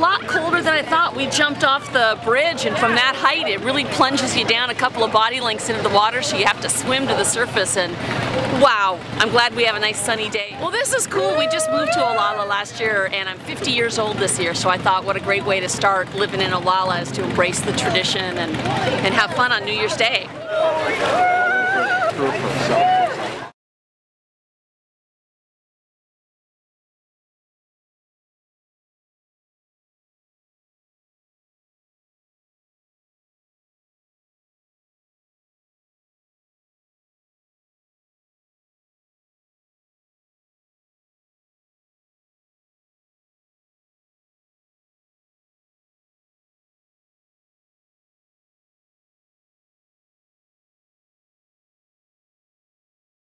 lot colder than I thought. We jumped off the bridge, and from that height it really plunges you down a couple of body lengths into the water, so you have to swim to the surface, and wow, I'm glad we have a nice sunny day. Well, this is cool. We just moved to Olalla last year, and I'm 50 years old this year, so I thought what a great way to start living in Olalla is to embrace the tradition and have fun on New Year's Day.